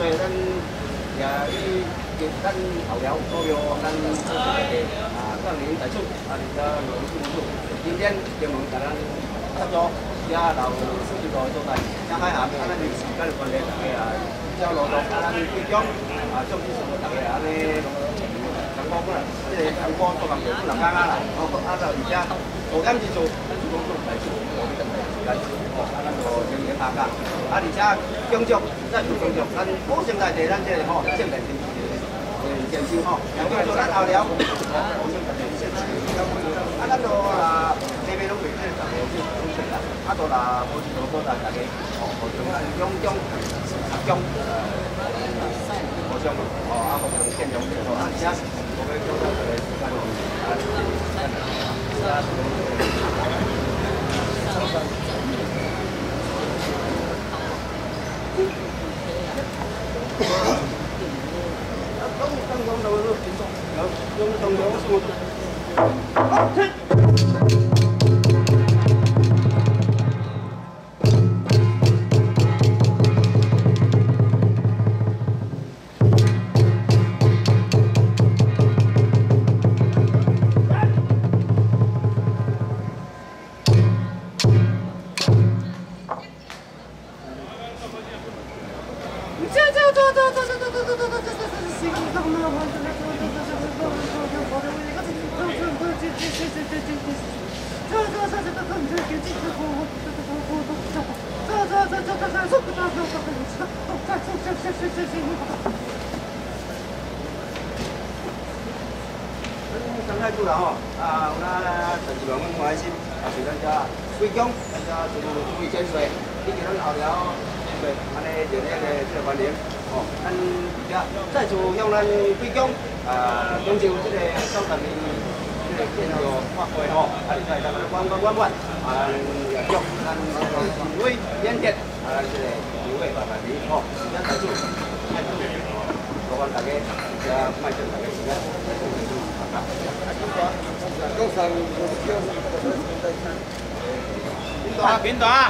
以咱也咱后寮股票，咱上年提出，而且劳动部今天专门甲咱合作，也留司机座所在，也海涵，咱临时咱关联大家交劳动，咱规种总之上大家安尼。 阳光不啦，即个阳光多人做不能干啦，就而且无减之处，咱是讲做大事，无你等待时间，咱就经营下架，而且工作再做工作，咱保证在地咱这个正面前进工作咱后了，保证在地现实，咱就每拢对这个有准备啦，就无一路所在大家保证咱种集中保障保证健康而且。 我们交代的生态住了吼，有咱陈志龙跟关心，是咱遮贵江，咱遮就注意潜水，以及咱后寮对，安尼热烈的这个欢迎，咱而且再次向咱贵江中州这个首场的这个建筑发挥而且咱个观也祝咱市委演电这个市委办理咱再次麻烦大家，也卖正大家时间，平短。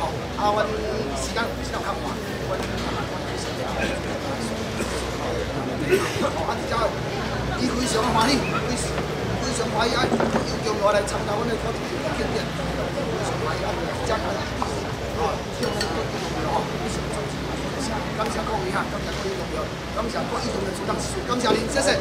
吼，啊，阮时间较慢，阮啊，只伊非常欢喜，非常欢喜啊！又叫我来参加阮的考试庆典，非常欢喜啊！这个啊，感谢各位哈，感谢各位同学，感谢各位同学主动支持，感谢您，谢谢。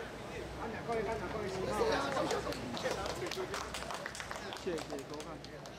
谢谢收看。